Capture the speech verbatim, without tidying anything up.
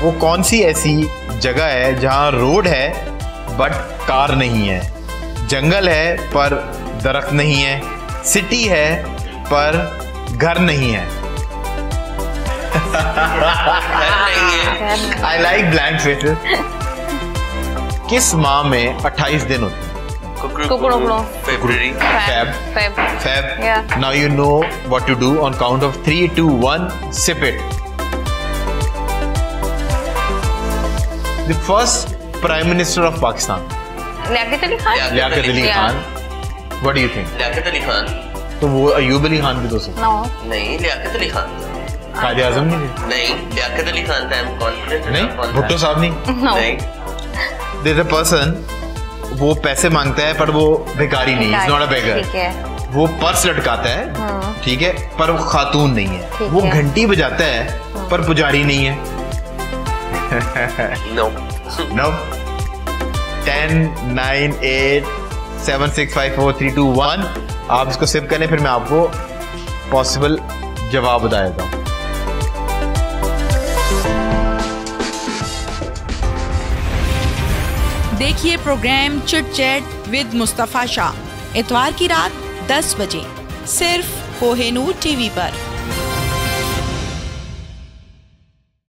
वो कौन सी ऐसी जगह है जहाँ रोड है बट कार नहीं है, जंगल है पर दरख्त नहीं है, सिटी है पर घर नहीं है? I like blank faces. किस माह में अट्ठाईस दिन होते हैं? February. Feb. Feb. Feb. Yeah. Now you know what to do. On count of three, two, one, sip it. The first Prime Minister of Pakistan. Liaquat Ali Khan. Liaquat Ali Khan. What do you think? Liaquat Ali Khan. तो वो अयूब अली खान भी तो सकते. No. नहीं, लियाकत अली खान. कायदे आज़म नहीं थे? नहीं, लियाकत अली खान था. I'm confident. नहीं, भुट्टो साहब नहीं. No. नहीं. There's a person. वो पैसे मांगता है पर वो भिखारी नहीं है, इज नॉट अ बेगर। ठीक है। वो पर्स लटकाता है, ठीक है, पर वो खातून नहीं है। वो घंटी बजाता है पर पुजारी नहीं है। No no. Ten nine eight seven six five four three two one. आप इसको सिप करें, फिर मैं आपको पॉसिबल जवाब बता देता हूँ। देखिए program chit chat with Mustafa Shah इतवार की रात दस बजे सिर्फ कोहिनूर टीवी पर।